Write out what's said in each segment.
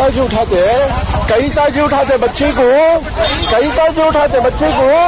साल जो उठाते हैं, कई साल जो उठाते बच्चे को, कई साल जो उठाते बच्चे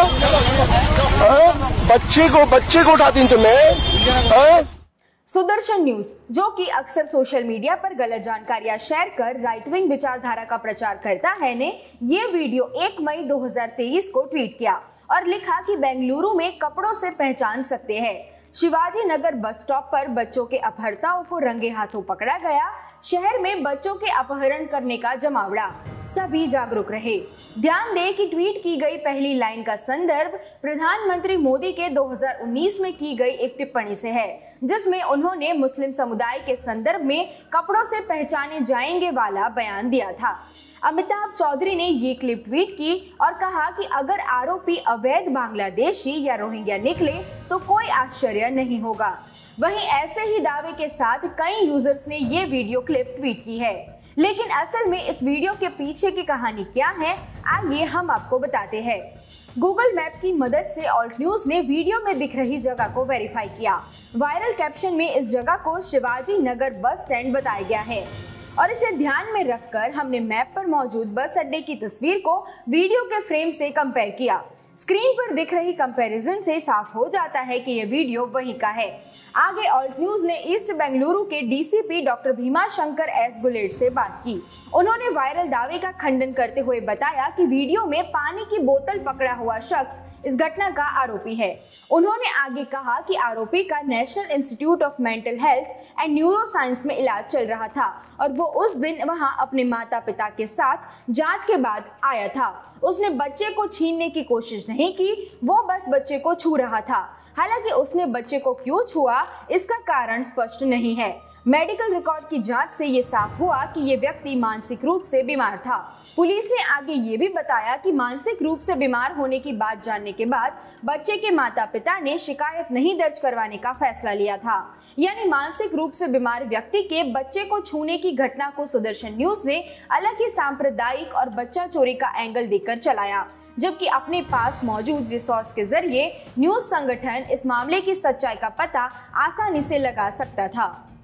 को उठाती तुम्हें। सुदर्शन न्यूज, जो कि अक्सर सोशल मीडिया पर गलत जानकारियां शेयर कर राइट विंग विचारधारा का प्रचार करता है, ने ये वीडियो 1 मई 2023 को ट्वीट किया और लिखा कि बेंगलुरु में कपड़ों से पहचान सकते हैं। शिवाजी नगर बस स्टॉप पर बच्चों के अपहर्ताओं को रंगे हाथों पकड़ा गया। शहर में बच्चों के अपहरण करने का जमावड़ा, सभी जागरूक रहे। ध्यान दें कि ट्वीट की गई पहली लाइन का संदर्भ प्रधानमंत्री मोदी के 2019 में की गई एक टिप्पणी से है, जिसमें उन्होंने मुस्लिम समुदाय के संदर्भ में कपड़ों से पहचाने जाएंगे वाला बयान दिया था। अमिताभ चौधरी ने ये क्लिप ट्वीट की और कहा कि अगर आरोपी अवैध बांग्लादेशी या रोहिंग्या निकले तो कोई आश्चर्य नहीं होगा। वहीं ऐसे ही दावे के साथ कई यूजर्स ने ये वीडियो क्लिप ट्वीट की है, लेकिन असल में इस वीडियो के पीछे की कहानी क्या है, आइए हम आपको बताते हैं। गूगल मैप की मदद से ऑल्ट न्यूज ने वीडियो में दिख रही जगह को वेरीफाई किया। वायरल कैप्शन में इस जगह को शिवाजी नगर बस स्टैंड बताया गया है और इसे ध्यान में रखकर हमने मैप पर मौजूद बस अड्डे की तस्वीर को वीडियो के फ्रेम से कंपेयर किया। स्क्रीन पर दिख रही कंपैरिजन से साफ हो जाता है कि यह वीडियो वहीं का है। आगे ऑल्ट न्यूज ने ईस्ट बेंगलुरु के DCP doctor Bhima Shankar S Guled से बात की। उन्होंने वायरल दावे का खंडन करते हुए बताया कि वीडियो में पानी की बोतल पकड़ा हुआ शख्स इस घटना का आरोपी है। उन्होंने आगे कहा कि आरोपी का national institute of mental health and neuro science में इलाज चल रहा था और वो उस दिन वहां अपने माता पिता के साथ जांच के बाद आया था। उसने बच्चे को छीनने की कोशिश नहीं की, वो बस बच्चे को छू रहा था। हालांकि उसने बच्चे को क्यों छुआ, इसका कारण स्पष्ट नहीं है। मेडिकल रिकॉर्ड की जांच से ये साफ हुआ कि ये व्यक्ति मानसिक रूप से बीमार था। पुलिस ने आगे ये भी बताया कि मानसिक रूप से बीमार होने की बात जानने के बाद बच्चे के माता पिता ने शिकायत नहीं दर्ज करवाने का फैसला लिया था। यानी मानसिक रूप से बीमार व्यक्ति के बच्चे को छूने की घटना को सुदर्शन न्यूज ने अलग ही सांप्रदायिक और बच्चा चोरी का एंगल देकर चलाया, जबकि अपने पास मौजूद रिसोर्स के जरिए न्यूज संगठन इस मामले की सच्चाई का पता आसानी से लगा सकता था।